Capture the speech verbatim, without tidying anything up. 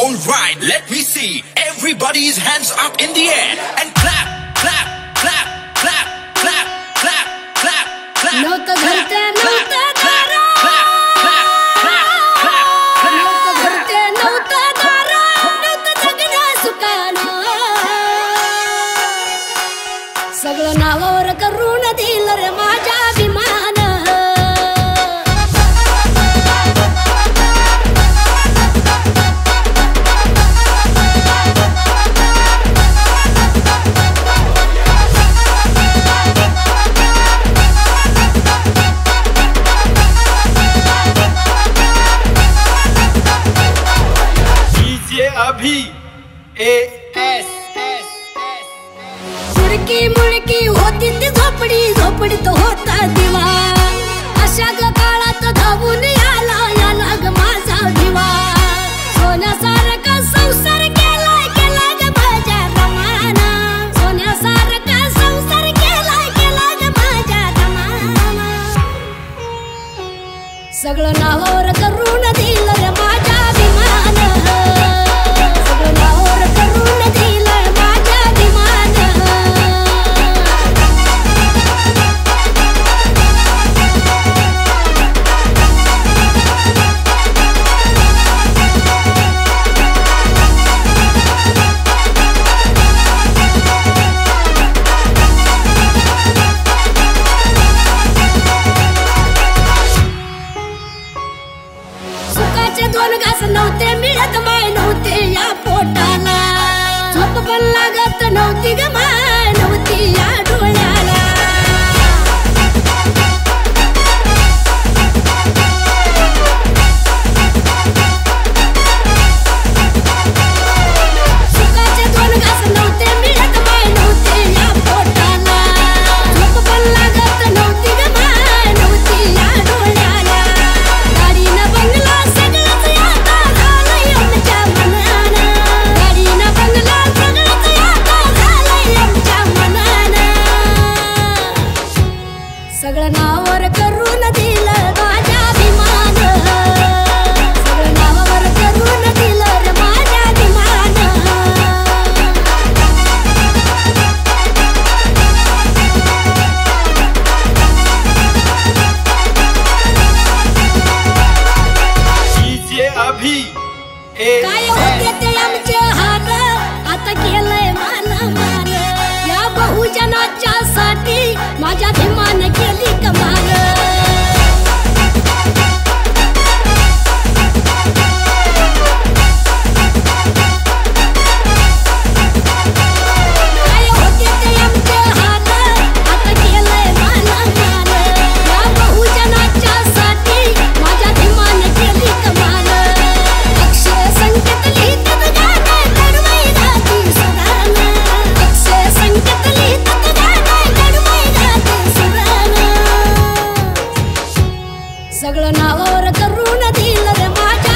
Alright, let me see everybody's hands up in the air and clap, clap, clap, clap, clap, clap, clap, clap. नव्हतं घरते नव्हतं दारा, नव्हतं घरते नव्हतं दारा, नव्हतं जगण्या सुखानं. सगळं नावावर करून दिलं रे माझ्या अभिमान. अभी ए एस मुळकी मुळकी होती ती झोपडी, झोपडीत होता दिवा. अशा ग काळात धावून याला याला ग माझा दिवा. सोन्यासारखा संसार केलाय केला ग माझ्या रमाना. सोन्यासारखा संसार केलाय केला ग माझ्या रमाना. सगळं नावावर करून दिलं रे माझ्या अभिमान. दोन घास नव्हते मिळत माय नव्हते या पोटाला. झोप पण लागत नव्हती ग माय नव्हती या डोळ्याला. सुखाचे दोन घास नव्हते मिळत माय नव्हते या पोटाला. झोप पण लागत नव्हती ग माय नव्हती या डोळ्याला. गाडीनं बंगला सगळं नावावर करून दिलं माझ्या अभिमान. सगळं नावावर करून दिलं रे माझ्या अभिमान. अभी काय होते ते आमचे हाल आता केलंय मान मान. या बहुजनाच्या साठी माझ्या अभिमान केली कमाल. काय होते ते आमचे हाल आता केलंय मान मान. या बहुजनाच्या साठी माझ्या अभिमान केली कमाल. अक्षय संकेत लिहितात गाणं कडवई गाती सुरानं. अक्षय संकेत लिहितात गाणं कडवई गाती सुरानं. सगळं नावावर करून दिलं रे माझ्या